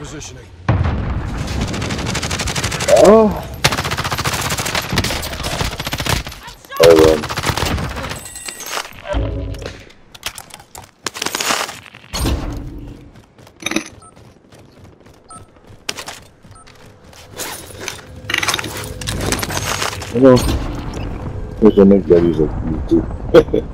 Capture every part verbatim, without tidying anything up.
Repositioning. Oh. Oh, um. Hello. There's a make that he's a YouTube.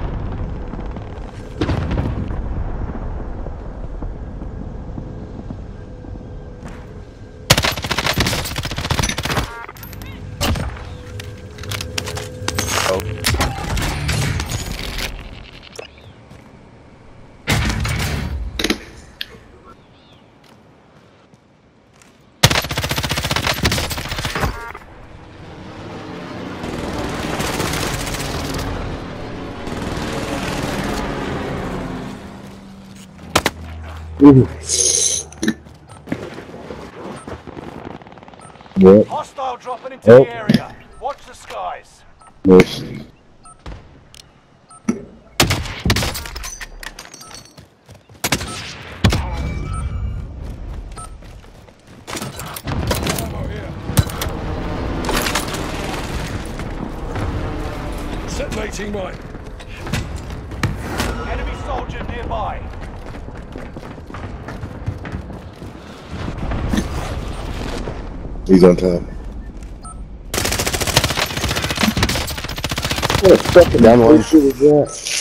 What? Hostile dropping into Oh. the area. Watch the skies. Yes. Ammo here. Detonating mine. Enemy soldier nearby. He's on time. What a fucking down one. Shit is that?